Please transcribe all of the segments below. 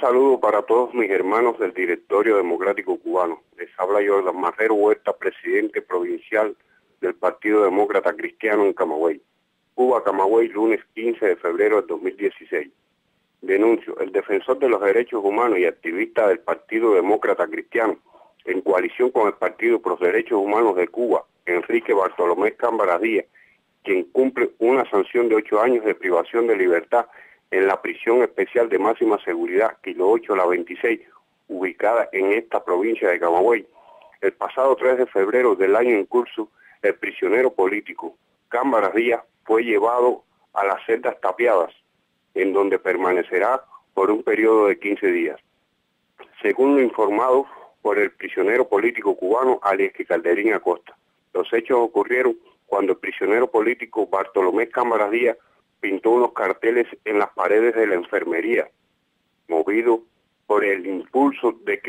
saludo para todos mis hermanos del Directorio Democrático Cubano. Les habla Jordan Marrero Huerta, presidente provincial del Partido Demócrata Cristiano en Camagüey. Cuba, Camagüey, lunes 15 de febrero del 2016. Denuncio, el defensor de los derechos humanos y activista del Partido Demócrata Cristiano, en coalición con el Partido Pro Derechos Humanos de Cuba, Enrique Bartolomé Cámara Díaz, quien cumple una sanción de 8 años de privación de libertad en la prisión especial de máxima seguridad, Kilo 8, la 26, ubicada en esta provincia de Camagüey. El pasado 3 de febrero del año en curso, el prisionero político Cámara Díaz fue llevado a las celdas tapiadas, en donde permanecerá por un periodo de 15 días. Según lo informado por el prisionero político cubano Aliesque Calderín Acosta, los hechos ocurrieron cuando el prisionero político Bartolomé Cámara Díaz pintó unos carteles en las paredes de la enfermería, movido por el impulso de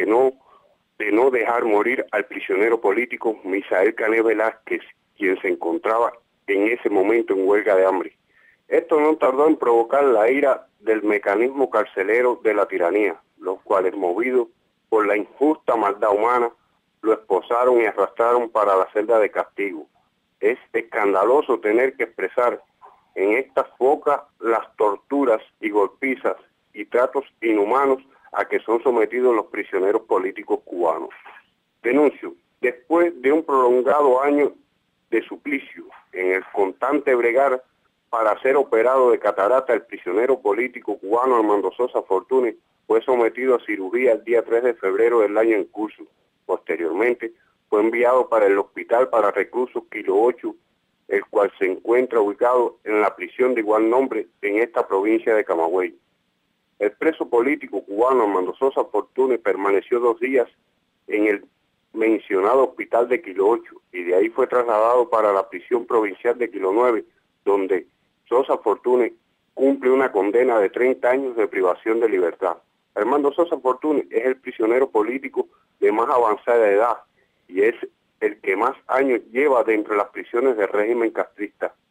no dejar morir al prisionero político Misael Cané Velázquez, quien se encontraba en ese momento en huelga de hambre. Esto no tardó en provocar la ira del mecanismo carcelero de la tiranía, los cuales, movidos por la injusta maldad humana, lo esposaron y arrastraron para la celda de castigo. Es escandaloso tener que expresar en estas bocas las torturas y golpizas y tratos inhumanos a que son sometidos los prisioneros políticos cubanos. Denuncio, después de un prolongado año de suplicio en el constante bregar para ser operado de catarata, el prisionero político cubano Armando Sosa Fortuny fue sometido a cirugía el día 3 de febrero del año en curso. Posteriormente fue enviado para el Hospital para Reclusos Kilo 8, el cual se encuentra ubicado en la prisión de igual nombre en esta provincia de Camagüey. El preso político cubano Armando Sosa Fortuny permaneció 2 días en el mencionado hospital de Kilo 8 y de ahí fue trasladado para la prisión provincial de Kilo 9, donde Sosa Fortuny cumple una condena de 30 años de privación de libertad. Armando Sosa Fortuny es el prisionero político de más avanzada edad y es el que más años lleva dentro de las prisiones del régimen castrista.